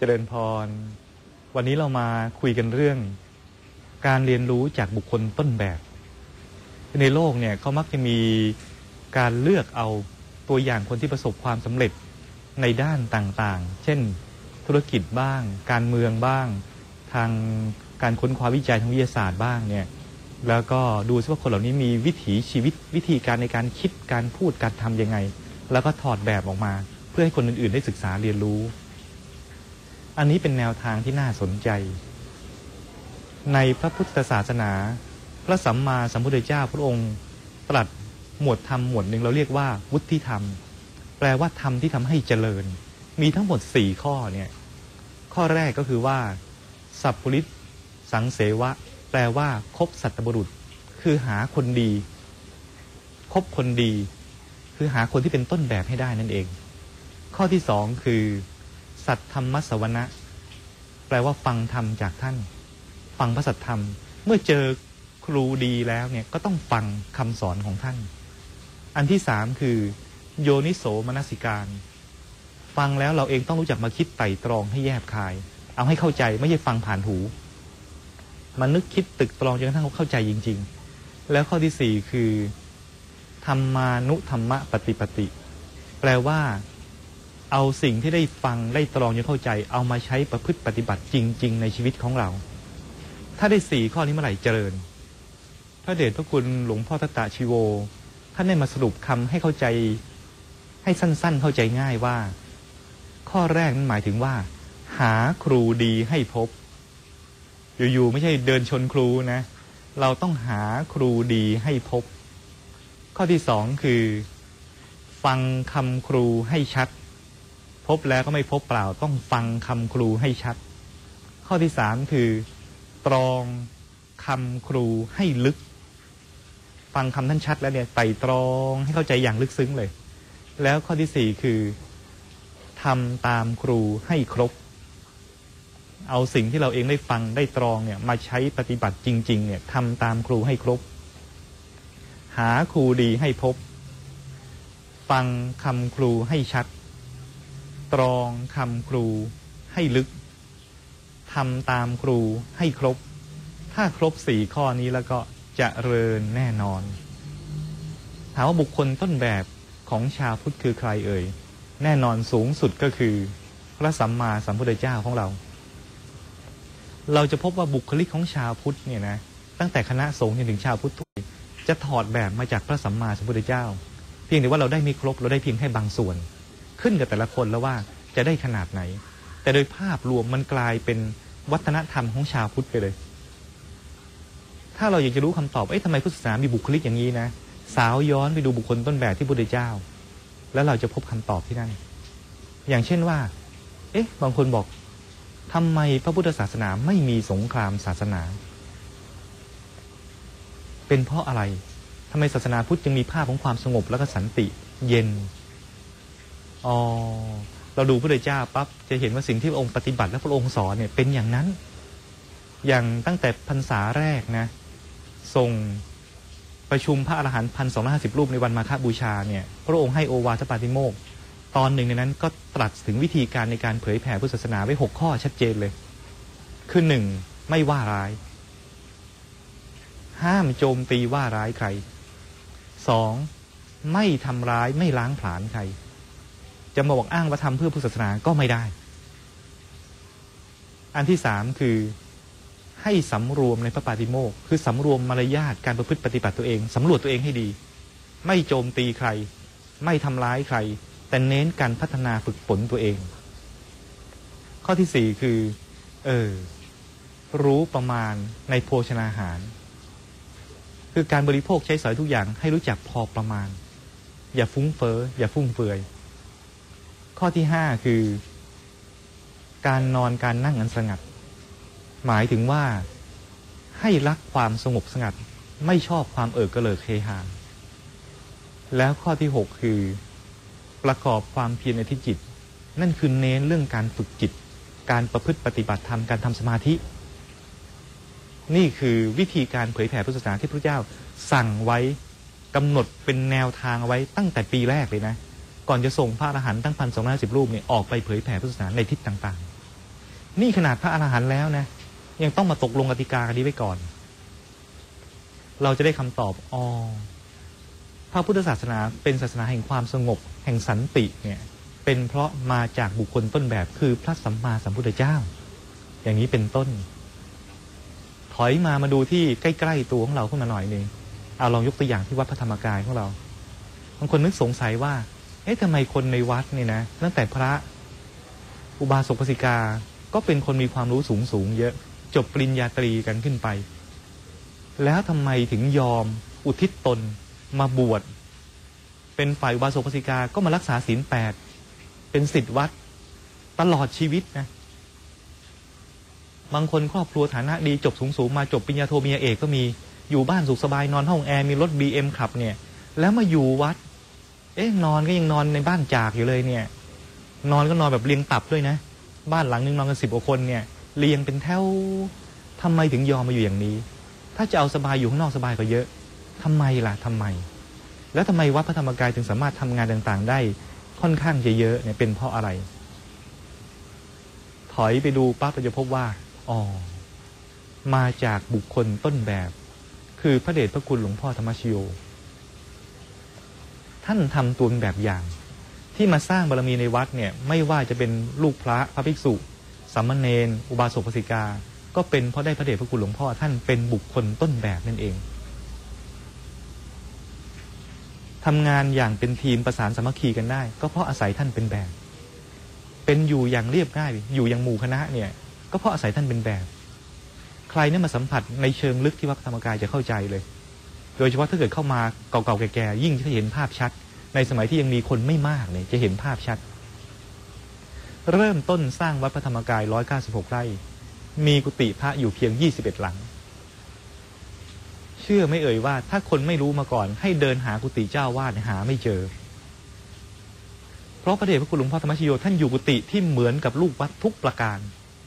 ริญพรวันนี้เรามาคุยกันเรื่องการเรียนรู้จากบุคคลต้นแบบในโลกเนี่ยเขามักจะมีการเลือกเอาตัวอย่างคนที่ประสบความสำเร็จในด้านต่างๆเช่นธุรกิจบ้างการเมืองบ้างทางการค้นคว้าวิจัยทางวิทยาศาสตร์บ้างเนี่ยแล้วก็ดูซิว่าคนเหล่านี้มีวิถีชีวิตวิธีการในการคิดการพูดการทำยังไงแล้วก็ถอดแบบออกมาเพื่อให้คนอื่นๆได้ศึกษาเรียนรู้อันนี้เป็นแนวทางที่น่าสนใจในพระพุทธศาสนาพระสัมมาสัมพุทธเจ้าพระองค์ตรัสหมวดธรรมหมวดหนึ่งเราเรียกว่าวุฒิธรรมแปลว่าธรรมที่ทำให้เจริญมีทั้งหมด4ข้อเนี่ยข้อแรกก็คือว่าสัพพุริสสังเสวะแปลว่าคบสัตบุรุษคือหาคนดีคบคนดีคือหาคนที่เป็นต้นแบบให้ได้นั่นเองข้อที่2คือสัตธรรมสวนะแปลว่าฟังธรรมจากท่านฟังพระสัทธรรมเมื่อเจอครูดีแล้วเนี่ยก็ต้องฟังคำสอนของท่านอันที่3คือโยนิโสมนสิการฟังแล้วเราเองต้องรู้จักมาคิดไตร่ตรองให้แยบคายเอาให้เข้าใจไม่ใช่ฟังผ่านหูมานึกคิดตึกตรองจนกระทั่งเข้าใจจริงๆแล้วข้อที่4คือธรรมานุธรรมปฏิปติแปลว่าเอาสิ่งที่ได้ฟังได้ตรองจนเข้าใจเอามาใช้ประพฤติปฏิบัติจริงๆในชีวิตของเราถ้าได้4ข้อนี้เมื่อไหร่เจริญพระเดชพระคุณหลวงพ่อทัตตชีโวท่านได้มาสรุปคำให้เข้าใจให้สั้นๆเข้าใจง่ายว่าข้อแรกนั้นหมายถึงว่าหาครูดีให้พบอยู่ๆไม่ใช่เดินชนครูนะเราต้องหาครูดีให้พบข้อที่2คือฟังคำครูให้ชัดพบแล้วก็ไม่พบเปล่าต้องฟังคำครูให้ชัดข้อที่3คือตรองคำครูให้ลึกฟังคำท่านชัดแล้วเนี่ยไต่ตรองให้เข้าใจอย่างลึกซึ้งเลยแล้วข้อที่4คือทำตามครูให้ครบเอาสิ่งที่เราเองได้ฟังได้ตรองเนี่ยมาใช้ปฏิบัติจริงๆเนี่ยทำตามครูให้ครบหาครูดีให้พบฟังคำครูให้ชัดตรองคำครูให้ลึกทำตามครูให้ครบถ้าครบ4ข้อนี้แล้วก็เจริญแน่นอนถามว่าบุคคลต้นแบบของชาวพุทธคือใครเอ่ยแน่นอนสูงสุดก็คือพระสัมมาสัมพุทธเจ้าของเราจะพบว่าบุคลิกของชาวพุทธเนี่ยนะตั้งแต่คณะสงฆ์จนถึงชาวพุทธจะถอดแบบมาจากพระสัมมาสัมพุทธเจ้าเพียงแต่ว่าเราได้ไม่ครบเราได้เพียงแค่บางส่วนขึ้นกับแต่ละคนแล้วว่าจะได้ขนาดไหนแต่โดยภาพรวมมันกลายเป็นวัฒนธรรมของชาวพุทธไปเลยถ้าเราอยากจะรู้คำตอบทำไมพุทธศาสนามีบุคลิกอย่างนี้นะสาวย้อนไปดูบุคคลต้นแบบที่พุทธเจ้าแล้วเราจะพบคำตอบที่นั่นอย่างเช่นว่าบางคนบอกทำไมพระพุทธศาสนาไม่มีสงครามศาสนาเป็นเพราะอะไรทำไมศาสนาพุทธจึงมีภาพของความสงบและก็สันติเย็นเราดูพระพุทธเจ้าปั๊บจะเห็นว่าสิ่งที่พระองค์ปฏิบัติและพระองค์สอนเนี่ยเป็นอย่างนั้นอย่างตั้งแต่พรรษาแรกนะทรงประชุมพระอรหันต์ 1,250 รูปในวันมาฆบูชาเนี่ยพระองค์ให้โอวาทปาติโมกข์ตอนหนึ่งในนั้นก็ตรัสถึงวิธีการในการเผยแผ่พุทธศาสนาไว้6ข้อชัดเจนเลยคือ1ไม่ว่าร้ายห้ามโจมตีว่าร้ายใคร2ไม่ทำร้ายไม่ล้างผลาญใครจะมาบอกอ้างว่าทำเพื่อพุทธศาสนาก็ไม่ได้อันที่3คือให้สำรวมในพระปาติโมกข์คือสำรวมมารยาทการประพฤติปฏิบัติตัวเองสำรวจตัวเองให้ดีไม่โจมตีใครไม่ทำร้ายใครแต่เน้นการพัฒนาฝึกฝนตัวเองข้อที่4คือรู้ประมาณในโภชนาหารคือการบริโภคใช้สอยทุกอย่างให้รู้จักพอประมาณอย่าฟุ้งเฟ้ออย่าฟุ่มเฟือยข้อที่5คือการนอนการนั่งอันสงัดหมายถึงว่าให้รักความสงบสงัดไม่ชอบความเอิกกระเลิกเฮฮาแล้วข้อที่6คือประกอบความเพียรในที่จิตนั่นคือเน้นเรื่องการฝึกจิตการประพฤติปฏิบัติธรรมการทำสมาธินี่คือวิธีการเผยแผ่พุทธศาสนาที่พระเจ้าสั่งไว้กำหนดเป็นแนวทางเอาไว้ตั้งแต่ปีแรกเลยนะก่อนจะส่งพระอรหันต์ตั้ง 1,250 รูปเนี่ยออกไปเผยแผ่พุทธศาสนาในทิศต่างๆนี่ขนาดพระอรหันต์แล้วนะยังต้องมาตกลงกติกากันนี้ไว้ก่อนเราจะได้คำตอบพระพุทธศาสนาเป็นศาสนาแห่งความสงบแห่งสันติเนี่ยเป็นเพราะมาจากบุคคลต้นแบบคือพระสัมมาสัมพุทธเจ้าอย่างนี้เป็นต้นถอยมาดูที่ใกล้ๆตัวของเราขึ้นมาหน่อยนึงเอาลองยกตัวอย่างที่วัดพระธรรมกายของเราบางคนนึกสงสัยว่าทำไมคนในวัดนี่นะตั้งแต่พระอุบาสกอุบาสิกาก็เป็นคนมีความรู้สูงเยอะจบปริญญาตรีกันขึ้นไปแล้วทำไมถึงยอมอุทิศตนมาบวชเป็นฝ่ายอุบาสกอุบาสิกาก็มารักษาศีล 8เป็นศิษย์วัดตลอดชีวิตนะบางคนครอบครัวฐานะดีจบสูงมาจบปริญญาโทปริญญาเอกก็มีอยู่บ้านสุขสบายนอนห้องแอร์มีรถ BM ขับเนี่ยแล้วมาอยู่วัดนอนก็ยังนอนในบ้านจากอยู่เลยเนี่ยนอนก็นอนแบบเรียงตับด้วยนะบ้านหลังนึงนอนกัน10 กว่าคนเนี่ยเรียงเป็นแถวทำไมถึงยอมมาอยู่อย่างนี้ถ้าจะเอาสบายอยู่ข้างนอกสบายกว่าเยอะทำไมล่ะทำไมแล้วทำไมวัดพระธรรมกายถึงสามารถทำงานต่างๆได้ค่อนข้างจะเยอะเนี่ยเป็นเพราะอะไรถอยไปดูปั๊บเราจะพบว่ามาจากบุคคลต้นแบบคือพระเดชพระคุณหลวงพ่อธรรมชโยท่านทำตัวเป็นแบบอย่างที่มาสร้างบารมีในวัดเนี่ยไม่ว่าจะเป็นลูกพระพระภิกษุสามเณรอุบาสกอุบาสิกาก็เป็นเพราะได้พระเดชพระคุณหลวงพ่อท่านเป็นบุคคลต้นแบบนั่นเองทำงานอย่างเป็นทีมประสานสามัคคีกันได้ก็เพราะอาศัยท่านเป็นแบบเป็นอยู่อย่างเรียบง่ายอยู่อย่างหมู่คณะเนี่ยก็เพราะอาศัยท่านเป็นแบบใครเนี่ยมาสัมผัสในเชิงลึกที่วัดพระธรรมกายจะเข้าใจเลยโดยเฉพาะถ้าเกิดเข้ามาเก่าๆแก่ๆยิ่งจะเห็นภาพชัดในสมัยที่ยังมีคนไม่มากเนี่ยจะเห็นภาพชัดเริ่มต้นสร้างวัดพระธรรมกาย196 ไร่มีกุฏิพระอยู่เพียง21 หลังเชื่อไม่เอ่ยว่าถ้าคนไม่รู้มาก่อนให้เดินหากุฏิเจ้าวาดหาไม่เจอเพราะพระเดชพระคุณหลวงพ่อธรรมชโยท่านอยู่กุฏิที่เหมือนกับลูกวัดทุกประการ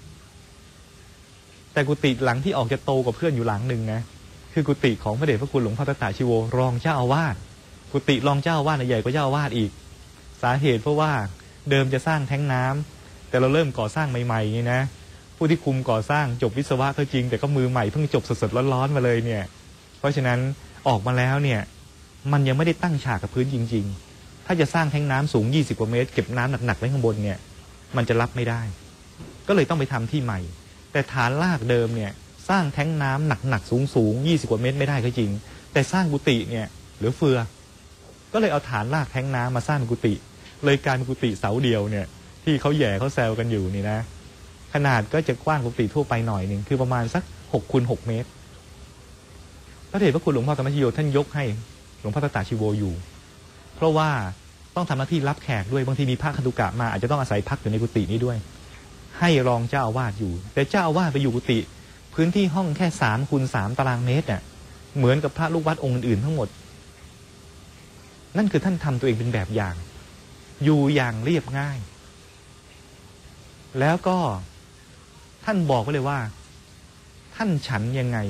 แต่กุฏิหลังที่ออกจะโตกว่าเพื่อนอยู่หลังหนึ่งนะคือกุฏิของพระเดชพระคุณหลวงพ่อตถาชิโวรองเจ้าอาวาสกุฏิรองเจ้าอาวาสใหญ่กว่าเจ้าอาวาสอีกสาเหตุเพราะว่าเดิมจะสร้างแท้งน้ำแต่เราเริ่มก่อสร้างใหม่ๆนี่นะผู้ที่คุมก่อสร้างจบวิศวะก็จริงแต่ก็มือใหม่เพิ่งจบสดๆร้อนๆมาเลยเนี่ยเพราะฉะนั้นออกมาแล้วเนี่ยมันยังไม่ได้ตั้งฉากกับพื้นจริงๆถ้าจะสร้างแท้งน้ำสูง20 กว่าเมตรเก็บน้ำหนักๆไว้ข้างบนเนี่ยมันจะรับไม่ได้ก็เลยต้องไปทำที่ใหม่แต่ฐานรากเดิมเนี่ยสร้างแท้งน้ำหนักๆสูง20 กว่าเมตรไม่ได้ก็จริงแต่สร้างกุฏิเนี่ยเหลือเฟือก็เลยเอาฐานรากแท้งน้ำมาสร้างกุฏิเลยกลายเป็นกุฏิเสาเดียวเนี่ยที่เขาแย่เขาแซวกันอยู่นี่นะขนาดก็จะกว้างกุฏิทั่วไปหน่อยหนึ่งคือประมาณสัก6 คูณ 6 เมตรพระเดชพระคุณหลวงพ่อธรรมชโยท่านยกให้หลวงพ่อตถาชิโวอยู่เพราะว่าต้องทำหน้าที่รับแขกด้วยบางทีมีพระคันธุกะมาอาจจะต้องอาศัยพักอยู่ในกุฏินี้ด้วยให้รองเจ้าอาวาสอยู่แต่เจ้าอาวาสไปอยู่กุฏิพื้นที่ห้องแค่3 คูณ 3 ตารางเมตรเนี่ยเหมือนกับพระลูกวัดองค์อื่นๆทั้งหมดนั่นคือท่านทำตัวเองเป็นแบบอย่างอยู่อย่างเรียบง่ายแล้วก็ท่านบอกไว้เลยว่าท่านฉันยังไง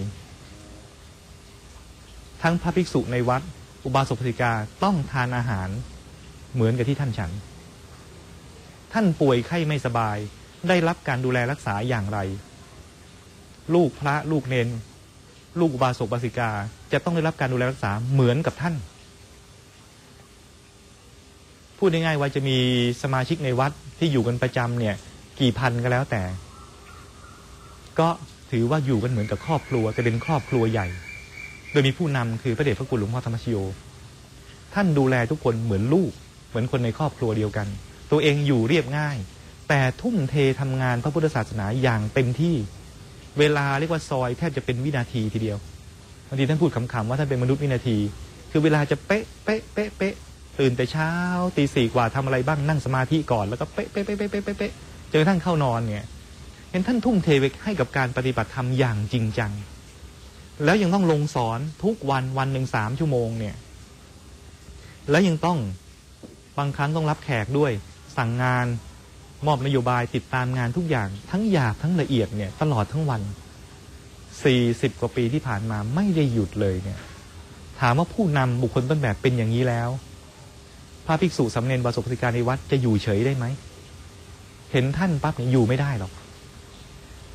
ทั้งพระภิกษุในวัดอุบาสกอุบาสิกาต้องทานอาหารเหมือนกับที่ท่านฉันท่านป่วยไข้ไม่สบายได้รับการดูแลรักษาอย่างไรลูกพระลูกเนนลูกอุบาสกอุบาสิกาจะต้องได้รับการดูแลรักษาเหมือนกับท่านพูดง่ายๆว่าจะมีสมาชิกในวัดที่อยู่กันประจำเนี่ยกี่พันก็แล้วแต่ก็ถือว่าอยู่กันเหมือนกับครอบครัวแต่เป็นครอบครัวใหญ่โดยมีผู้นำคือพระเดชพระคุณหลวงพ่อธรรมชโยท่านดูแลทุกคนเหมือนลูกเหมือนคนในครอบครัวเดียวกันตัวเองอยู่เรียบง่ายแต่ทุ่มเททำงานพระพุทธศาสนาอย่างเต็มที่เวลาเรียกว่าซอยแทบจะเป็นวินาทีทีเดียวบางทีท่านพูดขำๆว่าท่านเป็นมนุษย์วินาทีคือเวลาจะเป๊ะเป๊ะเป๊ะเป๊ะตื่นแต่เช้าตี 4กว่าทำอะไรบ้างนั่งสมาธิก่อนแล้วก็เป๊ะเป๊ะเป๊ะเป๊ะเป๊ะเป๊ะจนกระทั่งเข้านอนเนี่ยเห็นท่านทุ่มเทให้กับการปฏิบัติธรรมอย่างจริงจังแล้วยังต้องลงสอนทุกวันหนึ่ง3 ชั่วโมงเนี่ยแล้วยังต้องบางครั้งต้องรับแขกด้วยสั่งงานมอบนโยบายติดตามงานทุกอย่างทั้งหยาบทั้งละเอียดเนี่ยตลอดทั้งวัน40 กว่าปีที่ผ่านมาไม่ได้หยุดเลยเนี่ยถามว่าผู้นำบุคคลต้นแบบเป็นอย่างนี้แล้วพระภิกษุสามเณรอุบาสกอุบาสิกาในวัดจะอยู่เฉยได้ไหมเห็นท่านปั๊บเนี่ยอยู่ไม่ได้หรอก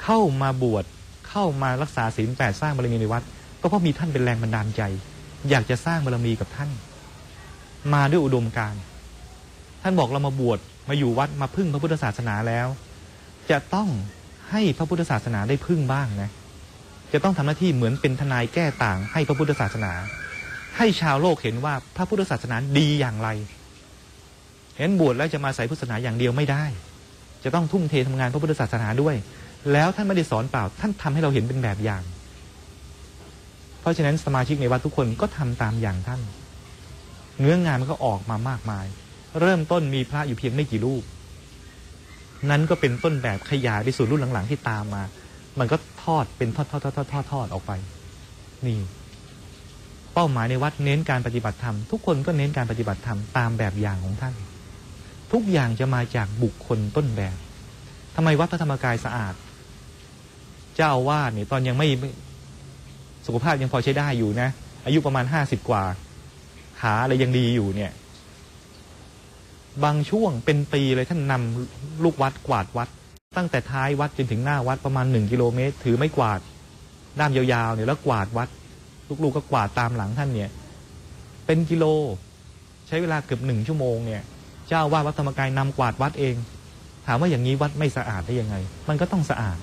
เข้ามาบวชเข้ามารักษาศีล 8สร้างบารมีในวัดก็เพราะมีท่านเป็นแรงบันดาลใจอยากจะสร้างบารมีกับท่านมาด้วยอุดมการณ์ท่านบอกเรามาบวชมาอยู่วัดมาพึ่งพระพุทธศาสนาแล้วจะต้องให้พระพุทธศาสนาได้พึ่งบ้างนะจะต้องทำหน้าที่เหมือนเป็นทนายแก้ต่างให้พระพุทธศาสนาให้ชาวโลกเห็นว่าพระพุทธศาสนาดีอย่างไรเห็นบวชแล้วจะมาใส่พุทธศาสนาอย่างเดียวไม่ได้จะต้องทุ่มเททำงานพระพุทธศาสนาด้วยแล้วท่านไม่ได้สอนเปล่าท่านทำให้เราเห็นเป็นแบบอย่างเพราะฉะนั้นสมาชิกในวัดทุกคนก็ทำตามอย่างท่านเนื้องานมันก็ออกมามากมายเริ่มต้นมีพระอยู่เพียงไม่กี่รูปนั้นก็เป็นต้นแบบขยายไปสู่รุ่นหลังๆที่ตามมามันก็ทอดเป็นทอดออกไปนี่เป้าหมายในวัดเน้นการปฏิบัติธรรมทุกคนก็เน้นการปฏิบัติธรรมตามแบบอย่างของท่านทุกอย่างจะมาจากบุคคลต้นแบบทำไมวัดพระธรรมกายสะอาดเจ้าอาวาสเนี่ยตอนยังไม่สุขภาพยังพอใช้ได้อยู่นะอายุประมาณ50กว่าขาอะไรยังดีอยู่เนี่ยบางช่วงเป็นปีเลยท่านนำลูกวัดกวาดวัดตั้งแต่ท้ายวัดจนถึงหน้าวัดประมาณ1 กิโลเมตรถือไม้กวาดด้ามยาวๆเนี่ยแล้วกวาดวัดลูกๆก็กวาดตามหลังท่านเนี่ยเป็นกิโลใช้เวลาเกือบ1 ชั่วโมงเนี่ยเจ้าว่าวัดธรรมกายนำกวาดวัดเองถามว่าอย่างนี้วัดไม่สะอาดได้ยังไงมันก็ต้องสะอาด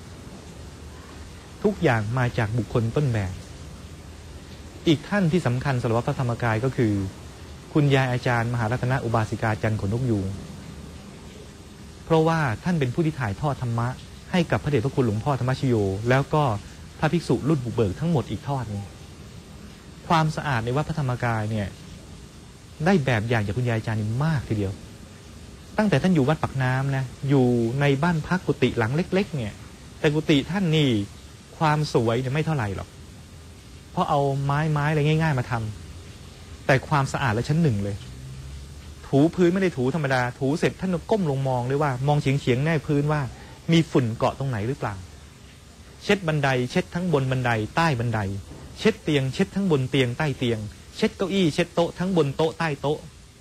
ทุกอย่างมาจากบุคคลต้นแบบอีกท่านที่สำคัญสำหรับวัดพระธรรมกายก็คือคุณยายอาจารย์มหารัตนอุบาสิกาจันทร์ขนนกยูงเพราะว่าท่านเป็นผู้ที่ถ่ายทอดธรรมะให้กับพระเดชพระคุณหลวงพ่อธรรมชโยแล้วก็พระภิกษุรุ่นบุกเบิกทั้งหมดอีกทอดนึงความสะอาดในวัดพระธรรมกายเนี่ยได้แบบอย่างจากคุณยายอาจารย์นี่มากทีเดียวตั้งแต่ท่านอยู่วัดปากน้ำนะอยู่ในบ้านพักกุฏิหลังเล็กๆเนี่ยแต่กุฏิท่านนี่ความสวยเนี่ยไม่เท่าไหร่หรอกเพราะเอาไม้อะไรง่ายๆมาทำแต่ความสะอาดและชั้นหนึ่งเลยถูพื้นไม่ได้ถูธรรมดาถูเสร็จท่านก้มลงมองเลยว่ามองเฉียงๆแน่พื้นว่ามีฝุ่นเกาะตรงไหนหรือเปล่าเช็ดบันไดเช็ดทั้งบนบันไดใต้บันไดเช็ดเตียงเช็ดทั้งบนเตียงใต้เตียงเช็ดเก้าอี้เช็ดโต๊ะทั้งบนโต๊ะใต้โต๊ะ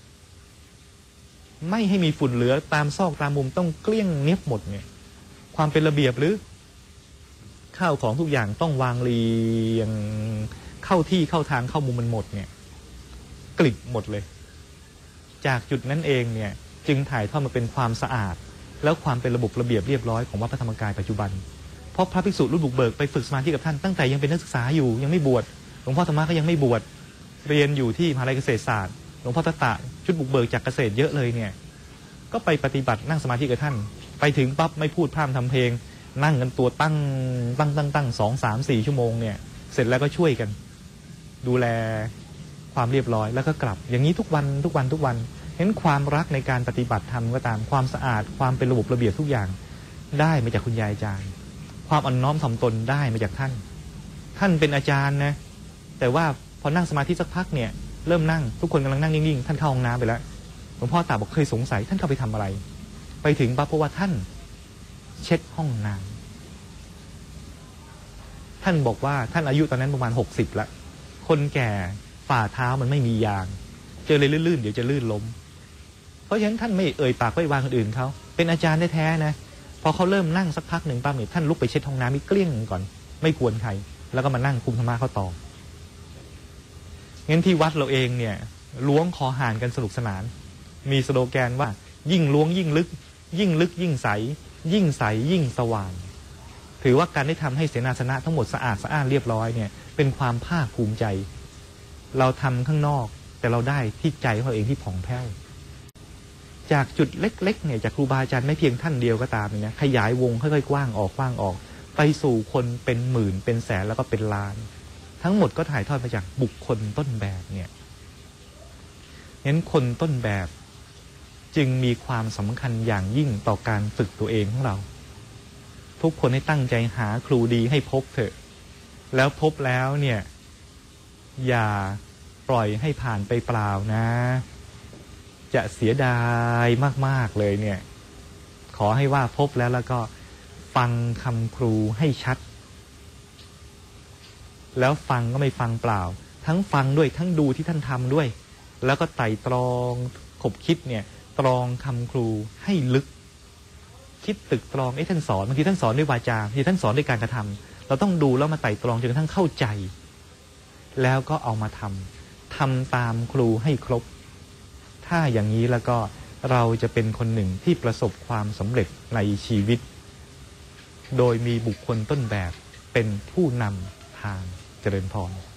ไม่ให้มีฝุ่นเหลือตามซอกตามมุมต้องเกลี้ยงเนียบหมดเนี่ยความเป็นระเบียบหรือข้าวของทุกอย่างต้องวางเรียงเข้าที่เข้าทางเข้ามุมมันหมดเนี่ยกลิบหมดเลยจากจุดนั้นเองเนี่ยจึงถ่ายทอดมาเป็นความสะอาดแล้วความเป็นระบบระเบียบเรียบร้อยของวัดพระธรรมกายปัจจุบันเพราะพระภิกษุรุ่นบุกเบิกไปฝึกสมาธิกับท่านตั้งแต่ยังเป็นนักศึกษาอยู่ยังไม่บวชหลวงพ่อธรรมะก็ยังไม่บวชเรียนอยู่ที่มหาวิทยาลัยเกษตรศาสตร์หลวงพ่อตะชุดบุกเบิกจากเกษตรเยอะเลยเนี่ยก็ไปปฏิบัตินั่งสมาธิกับท่านไปถึงปั๊บไม่พูดพร่ำทำเพลงนั่งกันตัวตั้ง2, 3, 4 ชั่วโมงเนี่ยเสร็จแล้วก็ช่วยกันดูแลความเรียบร้อยแล้วก็กลับอย่างนี้ทุกวันเห็นความรักในการปฏิบัติธรรมก็ตามความสะอาดความเป็นระบบระเบียบทุกอย่างได้มาจากคุณยายอาจารย์ความอ่อนน้อมถ่อมตนได้มาจากท่านเป็นอาจารย์นะแต่ว่าพอนั่งสมาธิสักพักเนี่ยเริ่มนั่งทุกคนกำลังนั่งนิ่งๆท่านเข้าห้องน้ำไปแล้วหลวงพ่อตาบอกเคยสงสัยท่านเข้าไปทำอะไรไปถึงปั๊บเพราะว่าท่านเช็ดห้องน้ำท่านบอกว่าท่านอายุตอนนั้นประมาณ60แล้วคนแก่ฝ่าเท้ามันไม่มียางเจอเลยลื่นๆเดี๋ยวจะลื่นล้มเพราะฉะนั้นท่านไม่เอ่ยปากไปวางคนอื่นเขาเป็นอาจารย์แท้ๆนะพอเขาเริ่มนั่งสักพักหนึ่งปั๊บเนี่ยท่านลุกไปเช็ดห้องน้ำมีเกลี้ยงก่อนไม่ควรใครแล้วก็มานั่งคุมธรรมะเขาต่องั้นที่วัดเราเองเนี่ยล้วงคอห่านกันสนุกสนานมีสโลแกนว่ายิ่งล้วงยิ่งลึกยิ่งลึกยิ่งใสยิ่งใสยิ่งสว่างถือว่าการได้ทำให้เสนาสนะทั้งหมดสะอาดสะอ้านเรียบร้อยเนี่ยเป็นความภาคภูมิใจเราทำข้างนอกแต่เราได้ที่ใจของเราเองที่ผ่องแผ้วจากจุดเล็กๆเนี่ยจากครูบาอาจารย์ไม่เพียงท่านเดียวก็ตามเนี่ยขยายวงค่อยๆกว้างออกไปสู่คนเป็นหมื่นเป็นแสนแล้วก็เป็นล้านทั้งหมดก็ถ่ายทอดมาจากบุคคลต้นแบบเนี่ยงั้นคนต้นแบบจึงมีความสำคัญอย่างยิ่งต่อการฝึกตัวเองของเราทุกคนให้ตั้งใจหาครูดีให้พบเถอะแล้วพบแล้วเนี่ยอย่าปล่อยให้ผ่านไปเปล่านะจะเสียดายมากๆเลยเนี่ยขอให้ว่าพบแล้วก็ฟังคำครูให้ชัดแล้วฟังก็ไม่ฟังเปล่าทั้งฟังด้วยทั้งดูที่ท่านทำด้วยแล้วก็ไต่ตรองขบคิดเนี่ยตรองคำครูให้ลึกคิดตึกตรองท่านสอนบางทีท่านสอนด้วยวาจาบางทีท่านสอนด้วยการกระทำเราต้องดูแล้วมาไต่ตรองจนกระทั่งเข้าใจแล้วก็เอามาทำตามครูให้ครบถ้าอย่างนี้แล้วก็เราจะเป็นคนหนึ่งที่ประสบความสำเร็จในชีวิตโดยมีบุคคลต้นแบบเป็นผู้นำทางเจริญพร